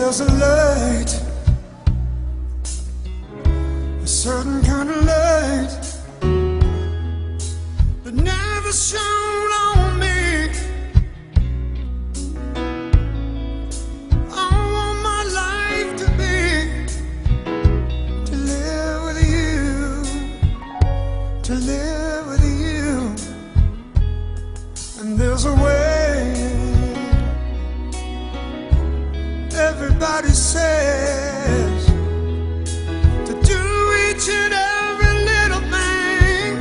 There's a light, a certain kind of light that never shone on me. I want my life to be to live with you, to live with you. And there's a way everybody says to do each and every little thing,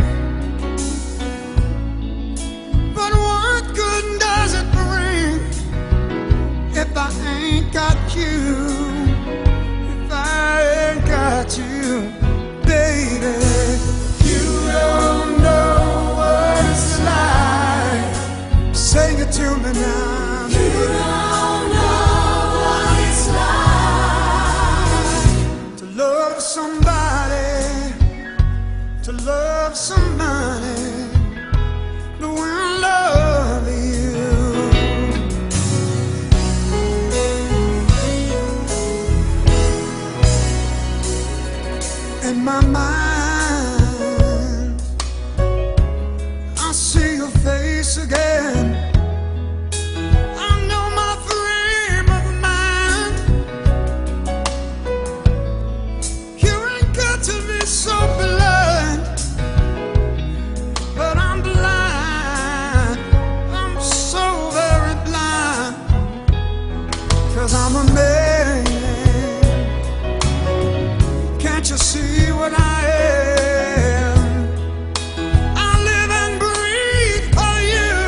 but what good does it bring if I ain't got you? If I ain't got you, baby. You don't know what it's like. Sing it to me now. To love somebody the way I love you. In my mind, I see your face again. I know my frame of mind. You ain't got to be so blind, but I'm blind. I'm so very blind, 'cause I'm a man. Can't you see what I am? I live and breathe for you.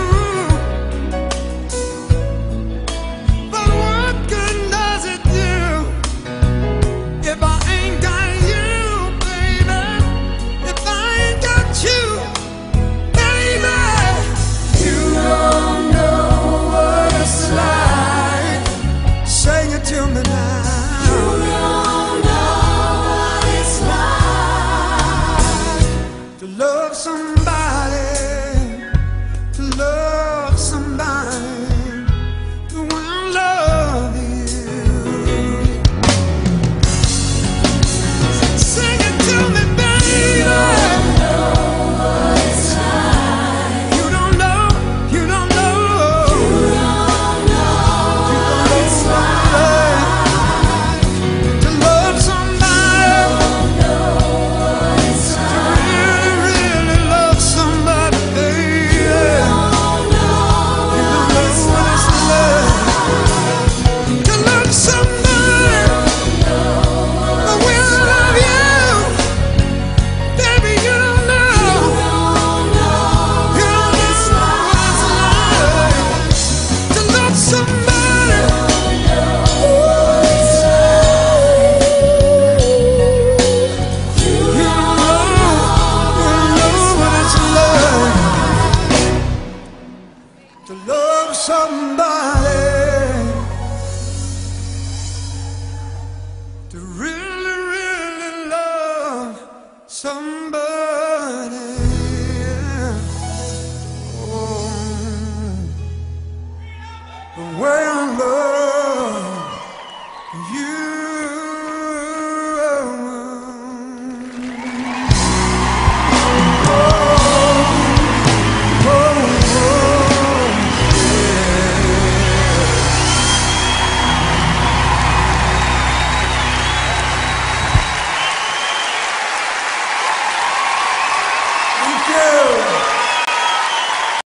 But what good does it do if I ain't got you, baby? If I ain't got you, baby. You don't know what it's like. Sing it to me now. Love somebody, to love somebody the way I love you. Sing it to me, baby. You don't know what it's like. You don't know, you don't know. You don't know what it's like to love somebody. You don't know what it's like. To love somebody, to